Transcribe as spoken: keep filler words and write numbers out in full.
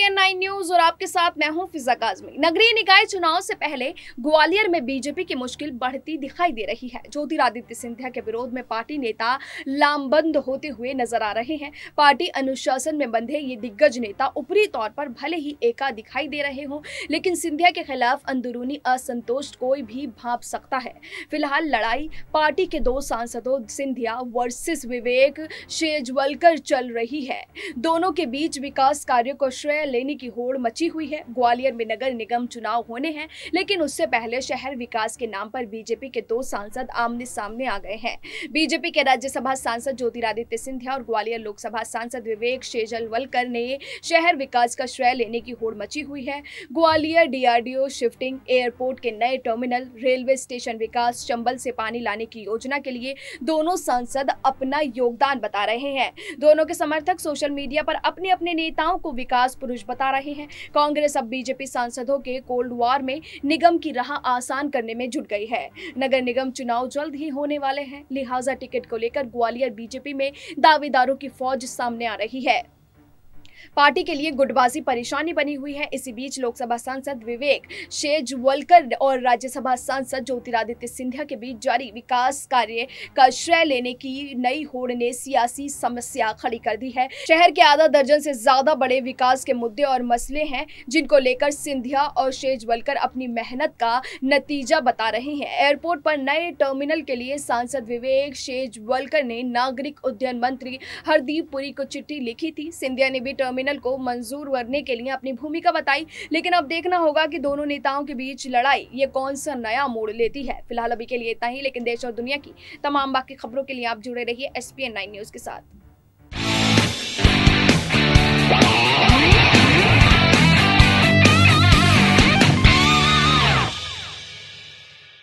ESPN nine news और आपके साथ मैं हूं फिजा काजमी। नगरीय निकाय चुनाव से पहले ग्वालियर में बीजेपी की मुश्किल बढ़ती दिखाई दे रही है। ज्योतिरादित्य सिंधिया के विरोध में पार्टी नेता लामबंद होते हुए नजर आ रहे हैं। पार्टी अनुशासन में बंधे ये दिग्गज नेता ऊपरी तौर पर भले ही एका दिखाई दे रहे हों, लेकिन सिंधिया के खिलाफ अंदरूनी असंतोष कोई भी भांप सकता है। फिलहाल लड़ाई पार्टी के दो सांसदों सिंधिया वर्सेस विवेक शेजवलकर चल रही है। दोनों के बीच विकास कार्यों को श्रेय लेने की होड़ मची हुई है। ग्वालियर में नगर निगम चुनाव होने हैं, लेकिन उससे पहले शहर विकास के नाम पर बीजेपी के दो सांसद आमने सामने आ गए हैं। बीजेपी के राज्यसभा सांसद ज्योतिरादित्य सिंधिया और ग्वालियर लोकसभा सांसद विवेक शेजवलकर ने शहर विकास का श्रेय लेने की होड़ मची हुई है। ग्वालियर डीआरडीओ शिफ्टिंग, एयरपोर्ट के नए टर्मिनल, रेलवे स्टेशन विकास, चंबल से पानी लाने की योजना के लिए दोनों सांसद अपना योगदान बता रहे हैं। दोनों के समर्थक सोशल मीडिया पर अपने अपने नेताओं को विकास पुरुष बता रहे हैं। कांग्रेस अब बीजेपी सांसदों के कोल्ड वॉर में निगम की राह आसान करने में जुट गई है। नगर निगम चुनाव जल्द ही होने वाले हैं, लिहाजा टिकट को लेकर ग्वालियर बीजेपी में दावेदारों की फौज सामने आ रही है। पार्टी के लिए गुटबाजी परेशानी बनी हुई है। इसी बीच लोकसभा सांसद विवेक शेजवलकर और राज्यसभा सांसद ज्योतिरादित्य सिंधिया के बीच जारी विकास कार्य का श्रेय लेने की नई होड़ ने सियासी समस्या खड़ी कर दी है। शहर के आधा दर्जन से ज्यादा बड़े विकास के मुद्दे और मसले हैं, जिनको लेकर सिंधिया और शेजवलकर अपनी मेहनत का नतीजा बता रहे हैं। एयरपोर्ट पर नए टर्मिनल के लिए सांसद विवेक शेजवलकर ने नागरिक उड्डयन मंत्री हरदीप पुरी को चिट्ठी लिखी थी। सिंधिया ने भी टर्मिनल को मंजूर करने के लिए अपनी भूमिका बताई, लेकिन अब देखना होगा कि दोनों नेताओं के बीच लड़ाई ये कौन सा नया मोड़ लेती है। फिलहाल अभी के लिए इतना ही, लेकिन देश और दुनिया की तमाम बाकी खबरों के लिए आप जुड़े रहिए एसपीएन नाइन न्यूज के साथ।